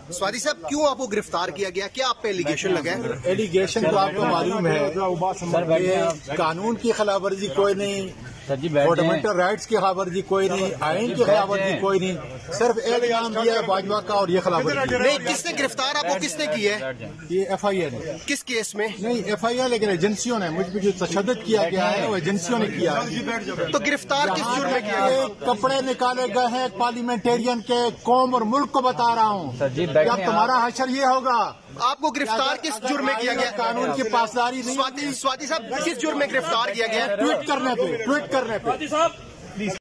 स्वाति साहब, क्यों आपको गिरफ्तार किया गया? क्या आप पे एलिगेशन लगा है? एलिगेशन तो आपको मालूम है, कानून की खिलाफ वर्जी कोई नहीं, फंडामेंटल राइट्स की खिलाफ वर्जी कोई नहीं, आइन की खिलाफ वर्जी कोई नहीं, सिर्फ एक नाम दिया है भाजपा का और ये खिलाफ वर्जी नहीं। किसने गिरफ्तार आपको किसने की है? ये FIA ने। किस केस में? नहीं FIA, लेकिन एजेंसियों ने, मुझ पर जो तशद्दुद किया गया है वो एजेंसियों ने किया है। तो गिरफ्तार किस जुर्म में किया गया? कपड़े निकाले गए हैं पार्लियामेंटेरियन के, कौम और मुल्क को बता रहा हूँ। अब तुम्हारा हशर ये होगा। आपको गिरफ्तार किस जुर्म में किया गया? कानून की पासदारी नहीं। स्वाति साहब, किस जुर्म में गिरफ्तार किया गया? ट्वीट करने पे